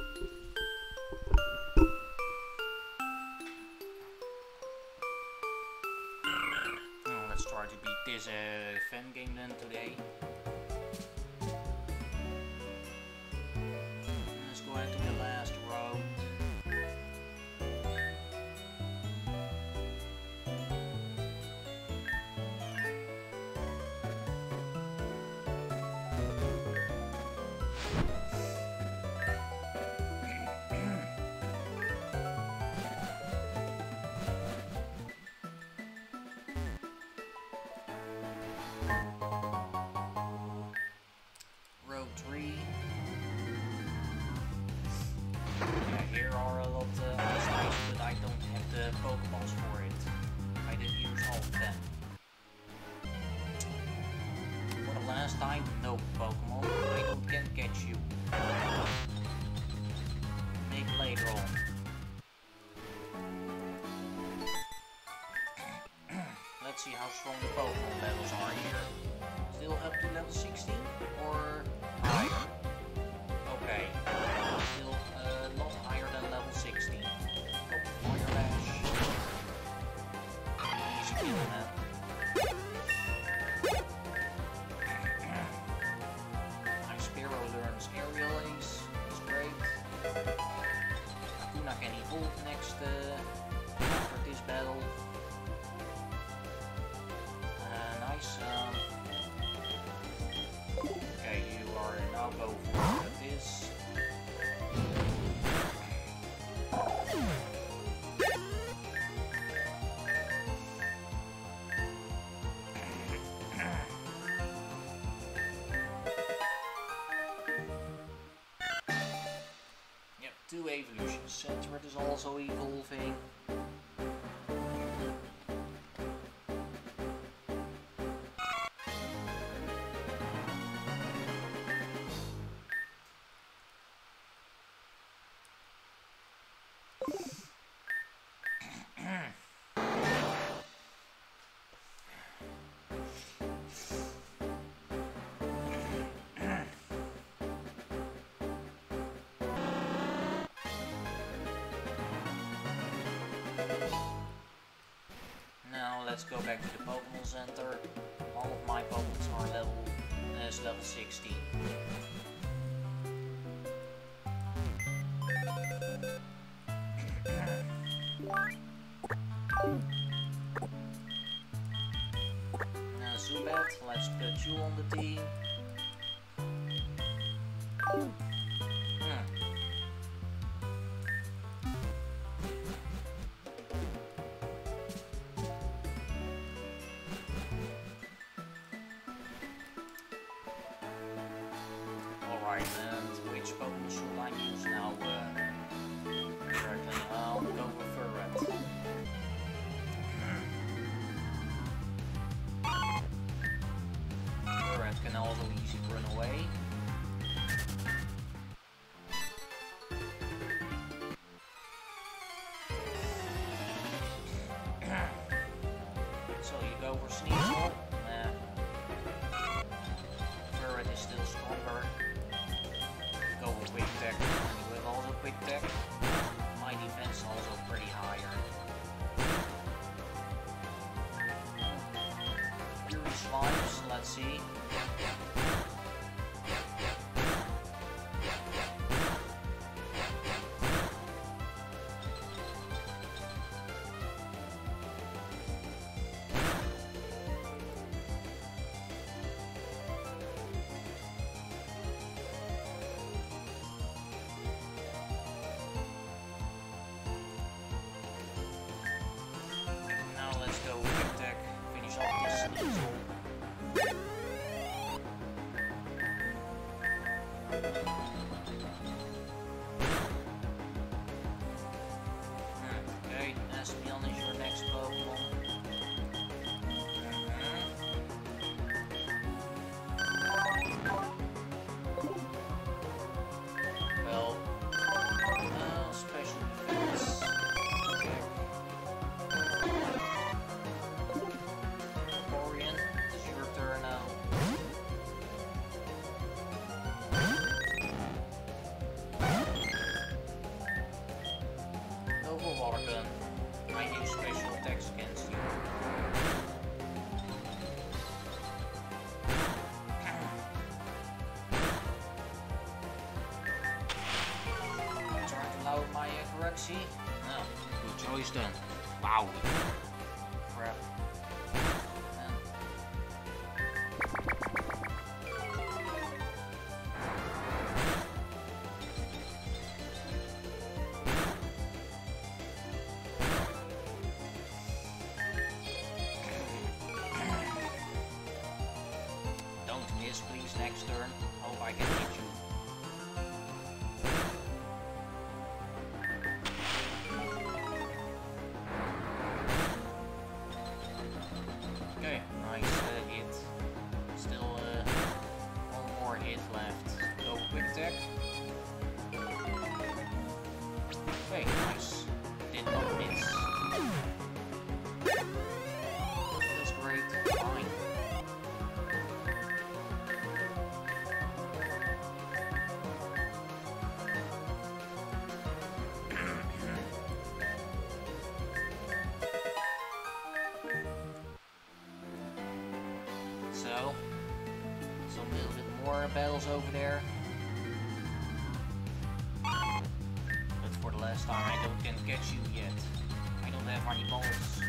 Let's try to beat this fan game then today. Let's go into the last road. Road 3. Yeah, here are a lot of items, but I don't have the pokeballs for it. I didn't use all of them. For the last time, no Pokemon. I can't catch you. Maybe later on. Let's see how strong the Pokemon levels are here. Still up to level 16 or higher? Okay, still a lot higher than level 16. Go for Fire Dash. Easy kill, man. My Spearow learns Aerial Ace. That's great. Akuna can evolve next after this battle. Nice. Okay, you are now go for this. Yep, 2 evolutions. Sentret is also evolving. Now let's go back to the Pokemon Center. All of my Pokemon are level 16. Now Zubat, let's put you on the team. Alright, and which Pokemon should I use now? Correctly, I'll go with Furret. Furret can also easily run away. So you go for Sneasel. Furret is still stronger. Go with Quick Tech. You have also Quick Tech. My defense is also pretty higher. Fury Slimes, let's see. choice done. Wow. Crap. Don't miss, please, next turn. Hope I can hit you. Okay, nice hit. Still one more hit left. Go quick attack. Okay, nice. Did not miss. Feels great. Fine. So, some little bit more battles over there. But for the last time, I can't catch you yet. I don't have any balls.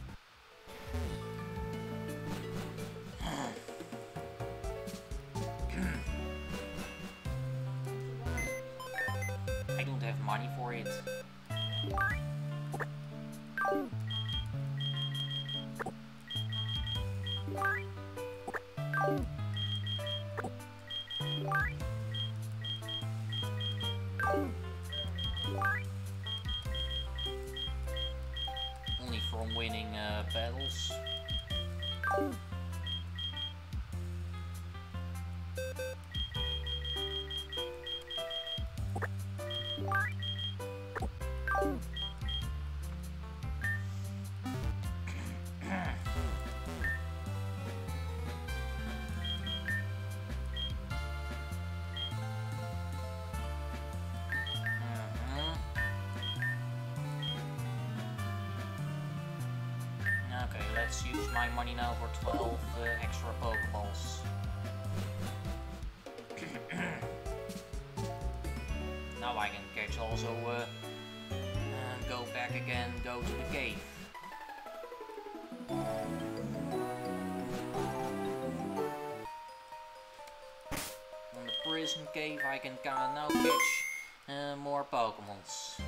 I don't have money for it. Only from winning battles. Okay, let's use my money now for 12 extra pokeballs. Now I can catch also, go back again, go to the cave. On the prison cave I can now catch more Pokemons.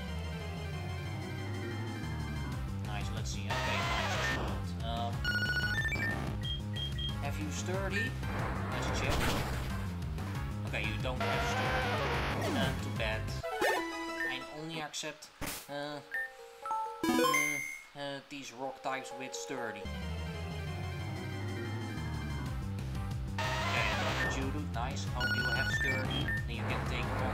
Nice, let's see. Okay, nice. Have you sturdy? Let's check. Okay, you don't have sturdy. Too bad. I only accept these rock types with sturdy. Okay, another Judo. Nice. Hope you have sturdy. Then you can take it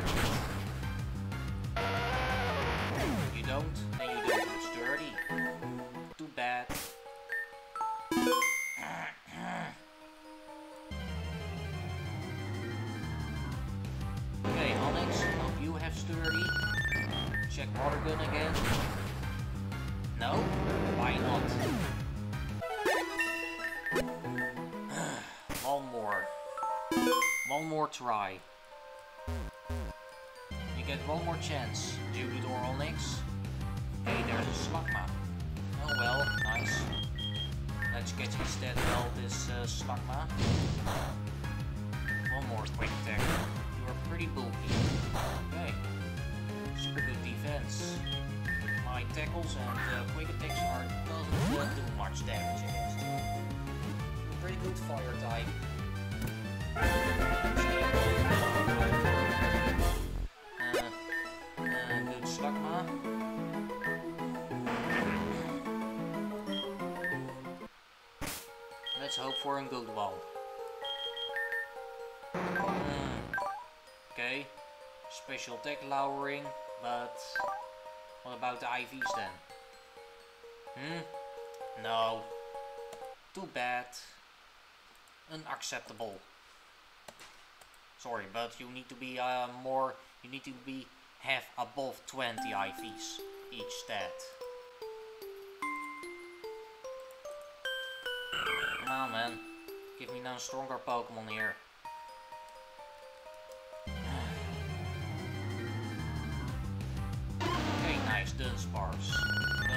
on. You don't? Then you don't have sturdy. Too bad. Okay, Onyx, hope you have sturdy. Check water gun again. No? Why not? One more. One more try. You get one more chance, Jubilee or Onyx. Hey, there's a Slugma. Oh well, nice. Let's get instead well this Slugma. One more quick attack. You are pretty bulky. Okay. Super good defense. My tackles and quick attacks doesn't do much damage against you. You're pretty good fire type. Good Slugma. Let's hope for a good one. Okay, special attack lowering, but what about the IVs then? No. Too bad. Unacceptable. Sorry, but you need to be have above 20 IVs each stat. Come on, man. Give me now stronger Pokemon here. Okay, nice. Dunsparce.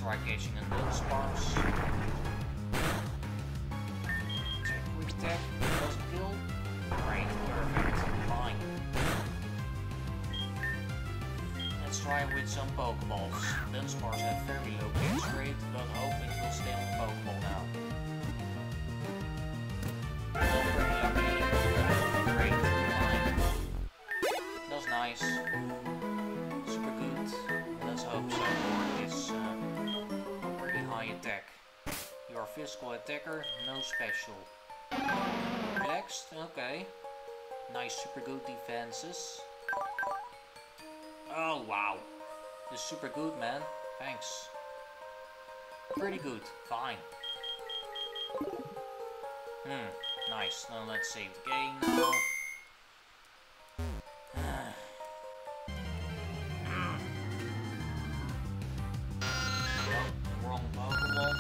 try catching a little sparks. Check quick attack. Doesn't kill. Great, perfect. Fine. Let's try with some pokeballs. Dunsparks have very low catch rate, but hope it will stay on the pokeball now. Well, pretty lucky. Great, fine. That was nice. Super good. Let's hope so for this pretty high attack. You are physical attacker, no special. Relaxed, okay. Nice super good defenses. Oh wow. This is super good, man. Thanks. Pretty good, fine. Nice. Now let's save the game now. Wrong Pokemon.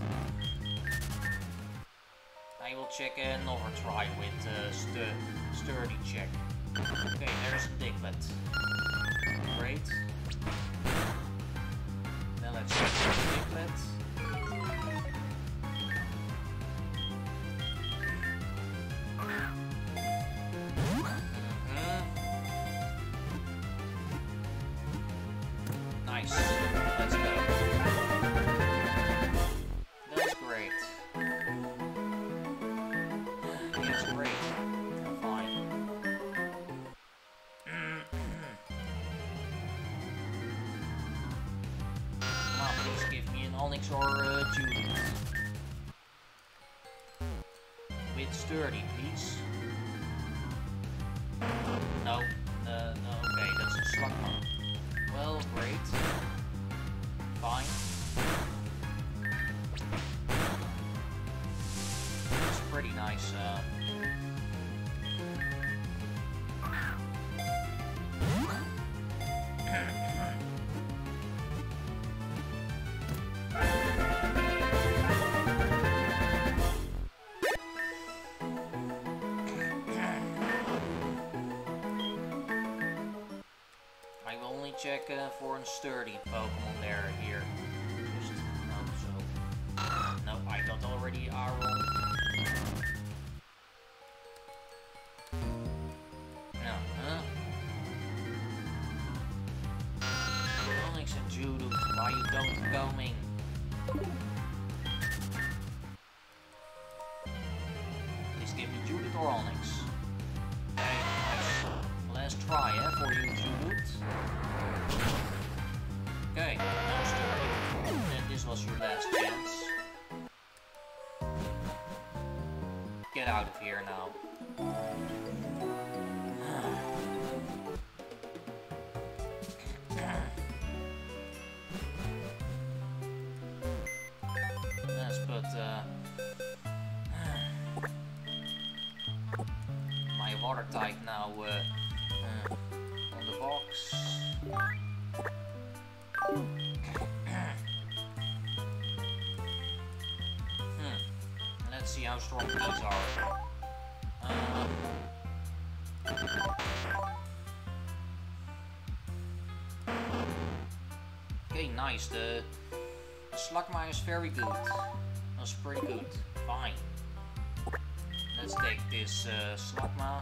I will check another try with sturdy check. Okay, there's a Diglett. Great. Then let's check the Diglett. Nice. Let's go. That's great. That's great. Fine. Come on, please give me an Onyx or a Judy. With sturdy, please. No. No, okay, that's a Slugma. Well, great. Fine. It's pretty nice, I will only check for a sturdy Pokemon here. Just, no, so. No, I got already Aron. No, huh? Onyx and Judo, why you don't coming? Please give me Judo or Onyx. Okay, nice. Last try, for you, Judo. Okay, no sturdy. And this was your last chance. Get out of here now. Let's put my water type now on the box. Let's see how strong these are. Okay, nice. The Slugma is very good. That's pretty good. Fine. Let's take this Slugma.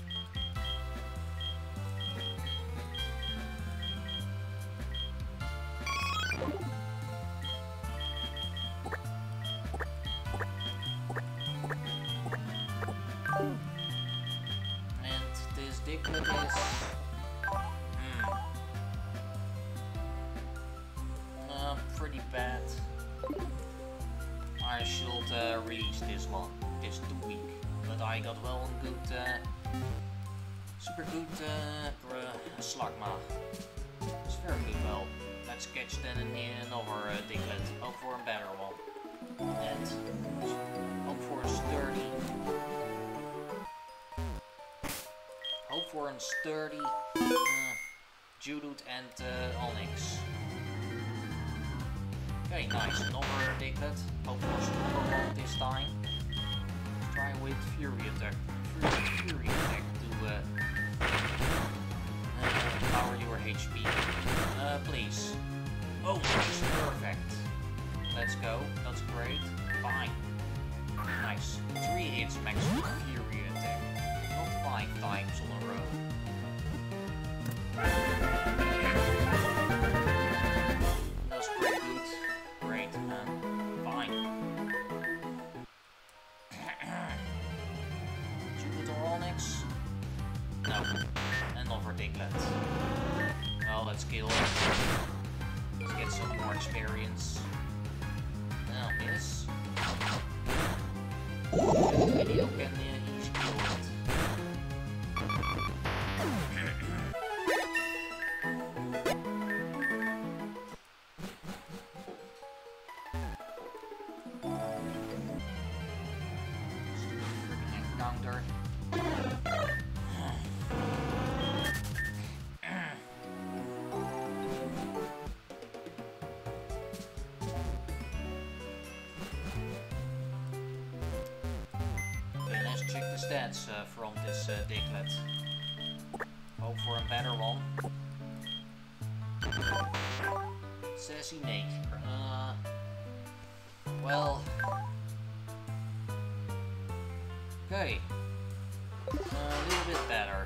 And this Diglett is pretty bad. I should release this one. It's too weak, but I got well a good, super good Slugma. It's very good. Well, let's catch then another Diglett. Hope for a better one. And hope for a sturdy. Hope for a sturdy Judut and Onyx. Okay, nice. Another Diglett. Hope for a stronger one this time. Let's try with Fury Attack. Fury Attack to power your HP. Please. Oh, nice. Perfect. Diglett. Well, let's kill him. Let's get some more experience. Now, miss. Video can easy kill it. Encounter. Check the stats from this Diglett. Hope for a better one. Sassy nature. Well. Okay. A little bit better.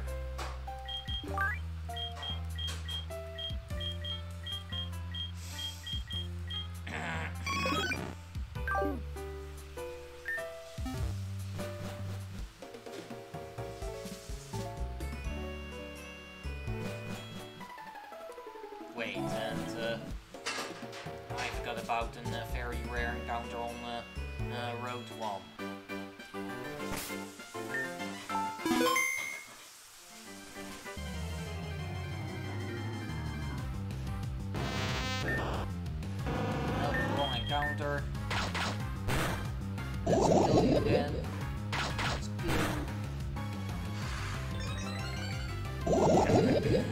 Wait, and I forgot about a very rare encounter on Road 1. Nope, wrong encounter. Let's kill you again. Let's kill.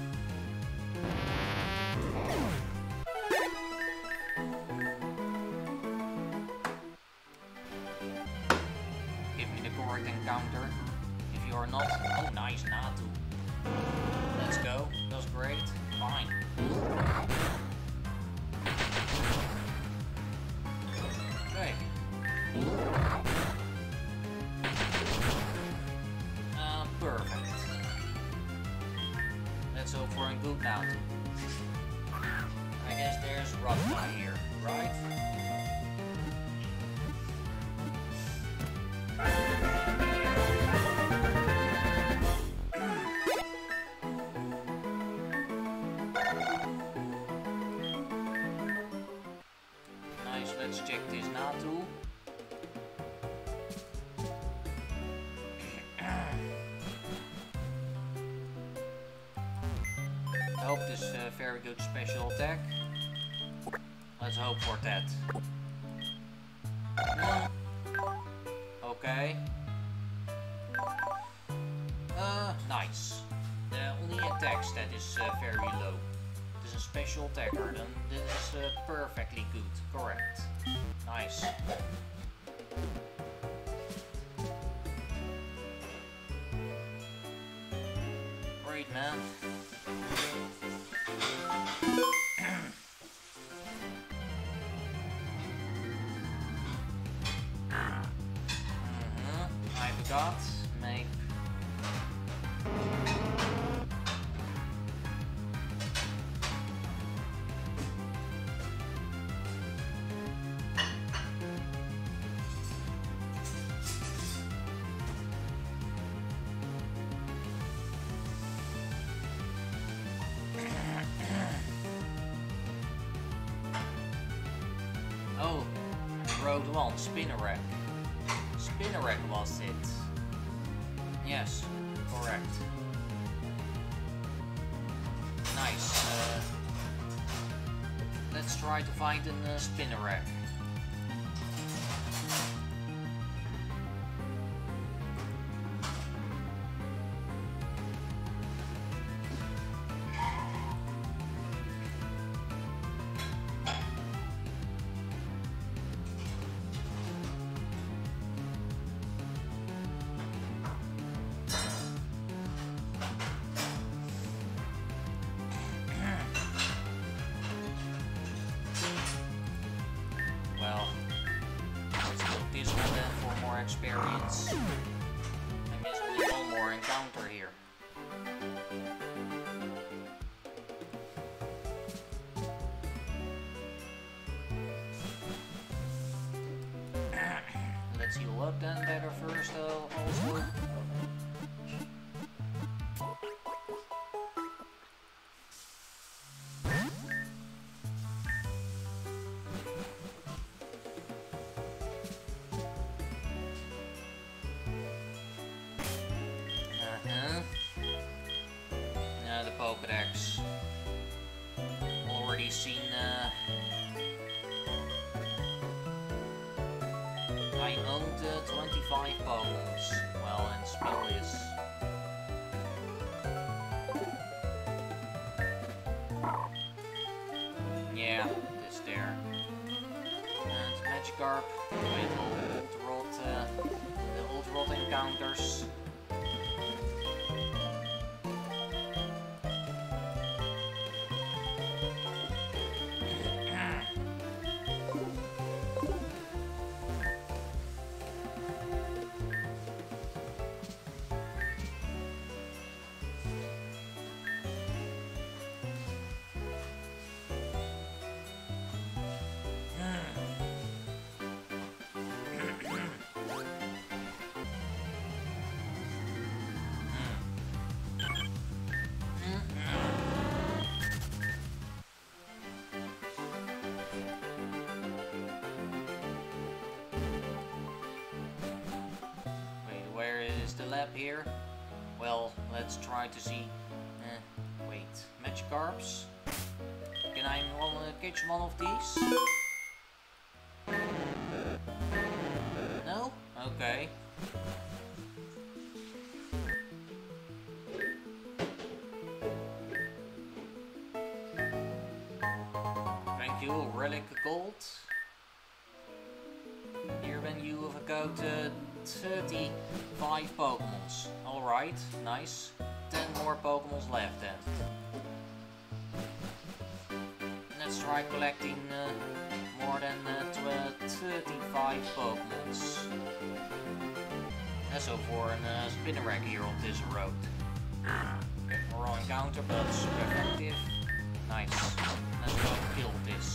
Encounter. If you are not, oh nice, Natu. Let's go. That was great. Fine. Okay. Perfect. Let's hope for a good Natu. I guess there's Rockbite here, right? Let's check this Natu. I hope this very good special attack. Let's hope for that. Okay. Nice. The only attack stat is very low. This is a special attacker, then this is perfectly good. Correct. Nice. Great, man. I forgot. Make. Oh, Road 1, Spinnerack. Spinnerack was it. Yes, correct. Nice. Let's try to find a Spinnerack. Well, let's go this one then for more experience. I guess only one more encounter here. Let's heal up then better first also. The Pokedex. Already seen, I owned 25 Pokeballs. Well, and spell is. Yeah, this there. And Magikarp with the old rod encounters. Here. Well, let's try to see. Wait, Magikarps. Can I catch one of these? No? Okay. Thank you, Relic Gold. Here when you have got 35 Pokémons. Alright, nice. 10 more Pokémons left then. Let's try collecting more than 35 Pokémons. So for a Spinnerack here on this road. Okay, raw encounter, but super effective. Nice. Let's go kill this.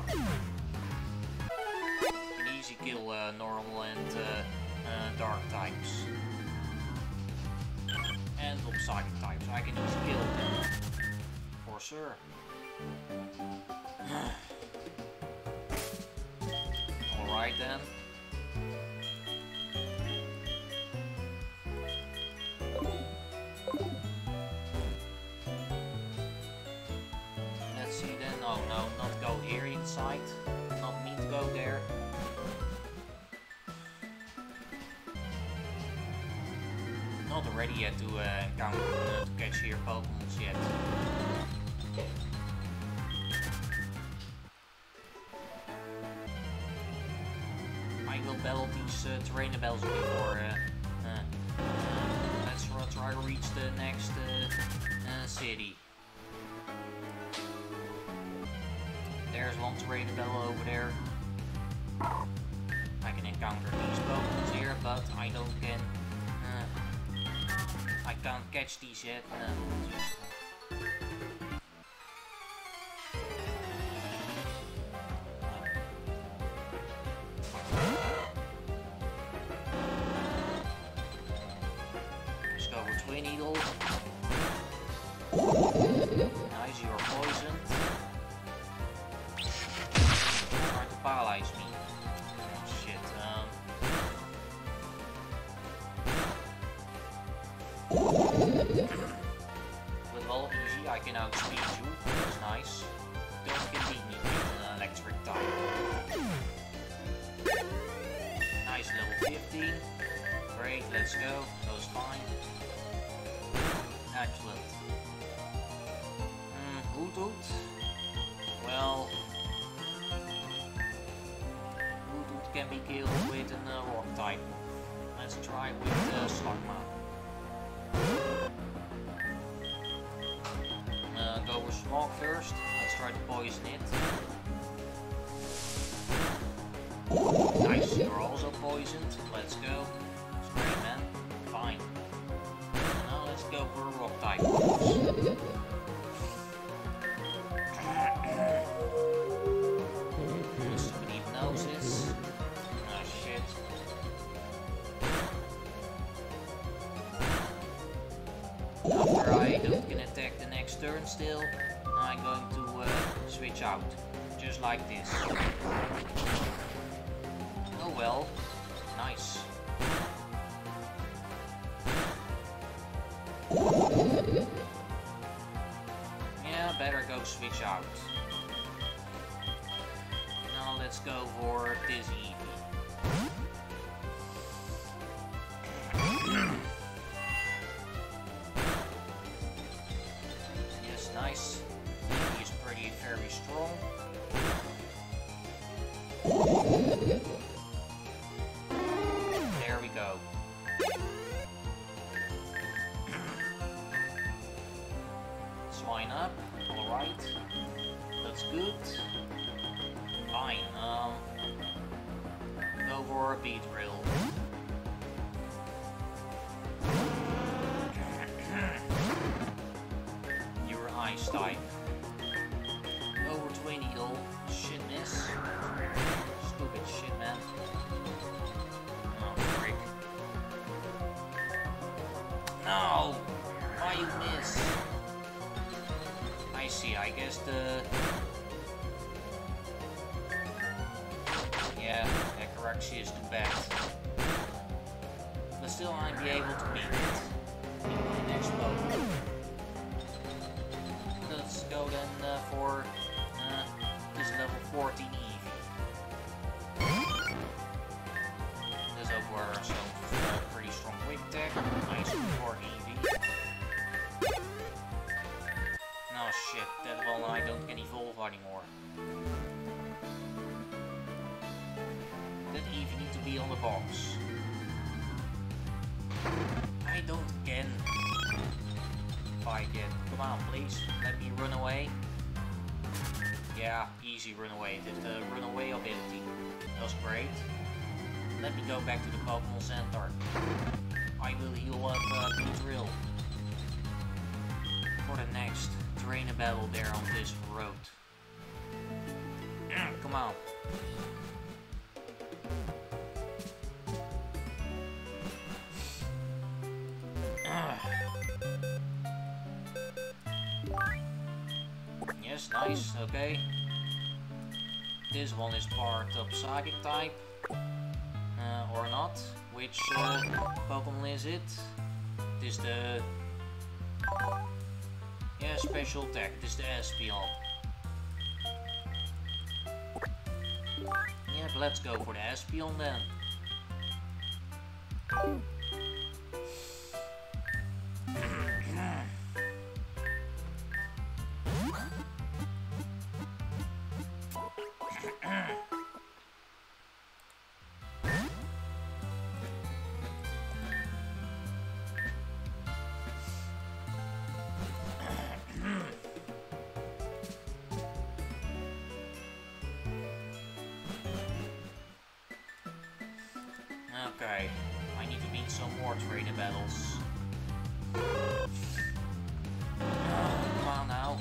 An easy kill normal and dark types. And lopsided types. I can just kill them. For sure. Alright then. Let's see then. Oh no, not go here inside. Not me to go there. Not ready yet to encounter to catch here Pokémons yet. I will battle these trainable before let's try to reach the next city. There's one trainable over there. I can encounter these Pokémons here, but I can't catch these yet. Let's go for Twin Needle. Nice, you're poisoned. Trying to paralyze me. Oh, shit. With all easy, I can outspeed you. That's nice. Don't get beat me with an electric type. Nice, level 15. Great, let's go. Goes fine. Excellent. Hoothoot. Well, Hoothoot can be killed with a rock type. Let's try with Slugma. Go with Smog first. Let's try to poison it. Nice, you're also poisoned. Let's go. Great, man. Fine. Now let's go for a rock type. Stupid hypnosis. Oh shit. After I can attack the next turn still, I'm going to switch out. Just like this. Oh well. Nice. Yeah, better go switch out. Now let's go for this Eevee. Yes, nice. He is very strong. There we go. Swine up. Alright. That's good. Fine. Go for a beat drill. You're ice type. Over 20 though. Shit miss. Stupid shit, man. Oh, frick. No! Why you miss? I see, I guess the... Yeah, accuracy is too bad. But still, I'll be able to beat it in the next Pokemon. Let's go then for this level 14 Eevee. This over some pretty strong quick attack. Nice for Eevee. No shit, that one I don't can evolve anymore. That Eevee need to be on the box. I don't again. Fight again. Come on, please. Let me run away. Yeah, easy run away. Did the run away ability. That was great. Let me go back to the Pokemon Center. I will heal up Beedrill for the next train a battle there on this road. Come on. Yes, nice, okay. This one is part of Psychic type. Or not. Which Pokemon is it? This the... Yeah, special attack. This is the Espeon. Yeah, but let's go for the Espeon then. Okay, I need to beat some more trainer battles. Come on now.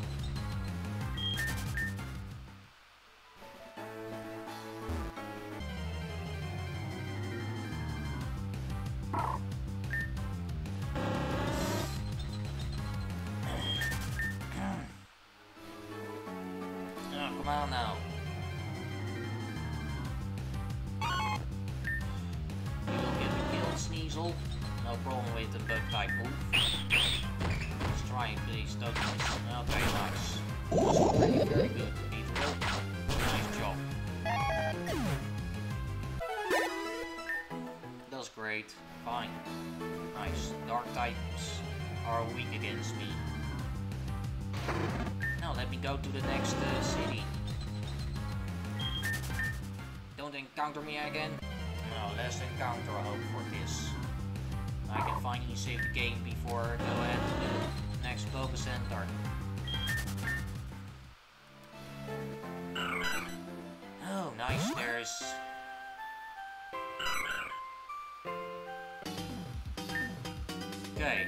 Come on now. Sneasel, no problem with the bug type move. Let's try and please don't miss. Okay, nice. Very good. Beedrill. Nice job. That was great. Fine. Nice. Dark types are weak against me. Now let me go to the next city. Don't encounter me again. No, let's encounter a hope for this. I can finally save the game before I go ahead to the next Poké Center. Oh, nice, there's... Okay.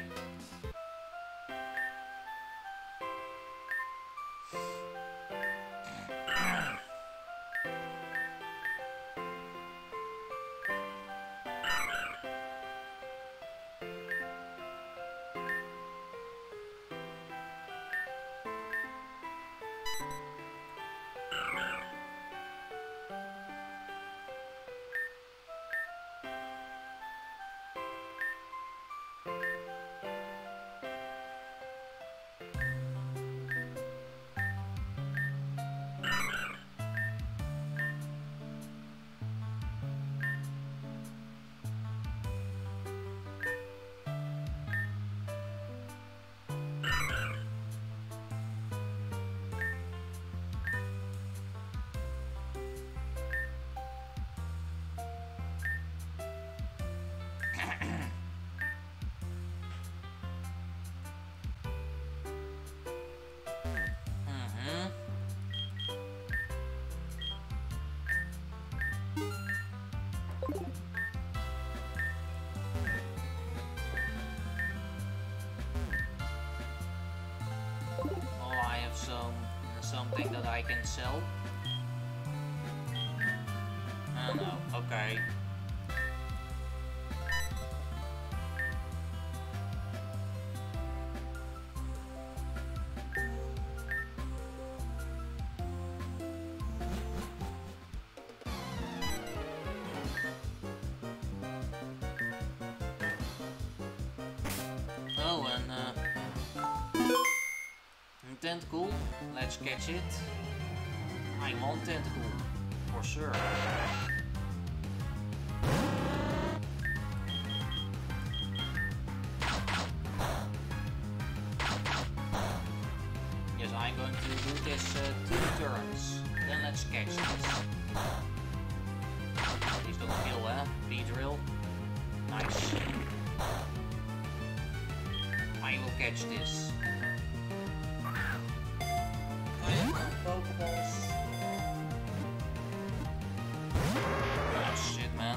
something that I can sell? Oh no, okay. Oh, and tentacle, let's catch it. I'm on tentacle, for sure. Yes, I'm going to do this 2 turns. Then let's catch this. Please don't kill, B-drill. Nice. I will catch this. Pokeballs. Oh shit, man.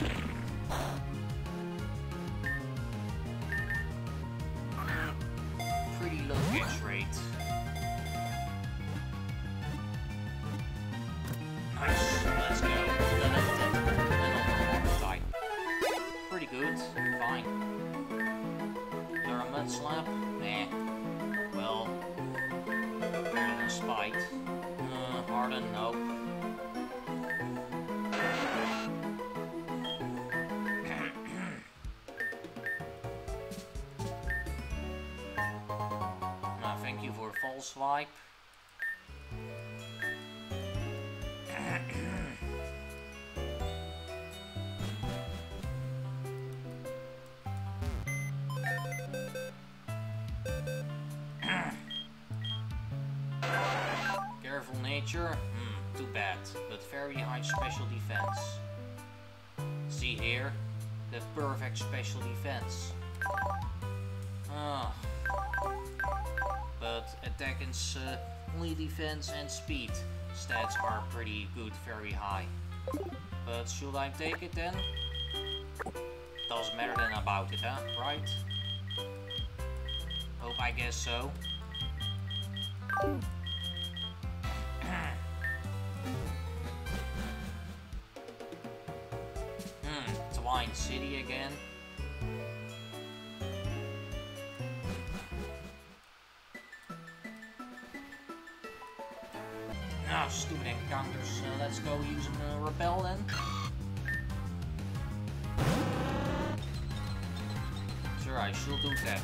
Pretty low catch rate. Nice, let's go. Type. Pretty good, fine. There a mud slap? Nah. Well, better than spite. Harden, nope. Thank you for false swipe. Careful nature, too bad, but very high special defense. See here, the perfect special defense. But attack and only defense and speed stats are pretty good, very high. But should I take it then? Doesn't matter then about it, huh? Right? Hope I guess so. Twine City again. Ah, stupid encounters. Let's go using Repel then. Sure, I should do that.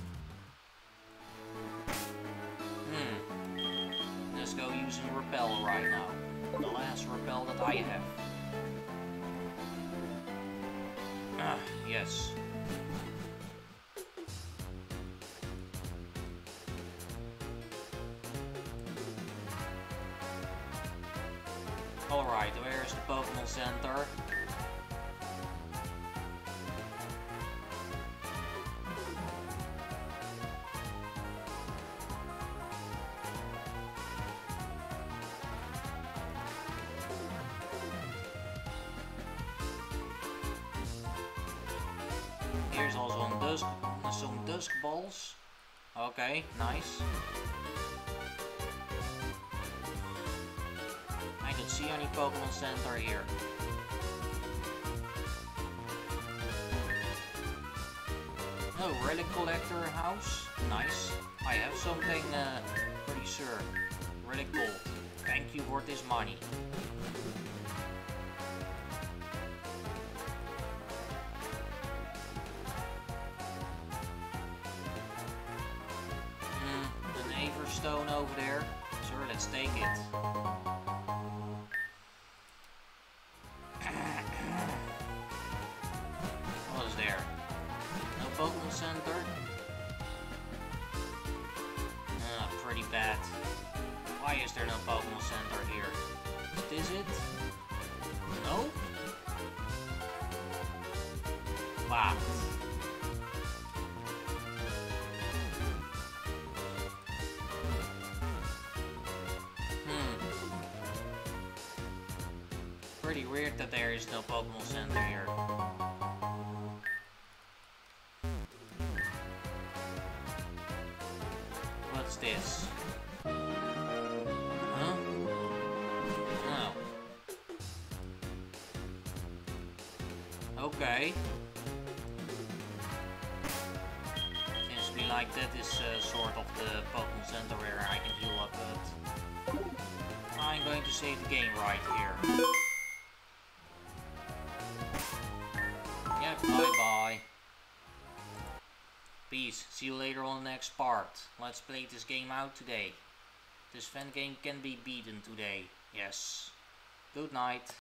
Let's go using Repel right now. The last Repel that I have. Ah, yes. Alright, where's the Pokemon Center? Here's also some dusk balls. Okay, nice. I don't see any Pokemon Center here. Oh, relic collector house. Nice. I have something pretty sure. Relic gold. Thank you for this money. Stone over there. Sure, let's take it. What is there? No Pokemon Center? Pretty bad. Why is there no Pokemon Center here? Is it? No? Wow. Pretty weird that there is no Pokemon Center here. What's this? Okay. Seems to be like that is sort of the Pokemon Center where I can heal up, but I'm going to save the game right here. Yep, bye-bye. Peace. See you later on the next part. Let's play this game out today. This fan game can be beaten today. Yes. Good night.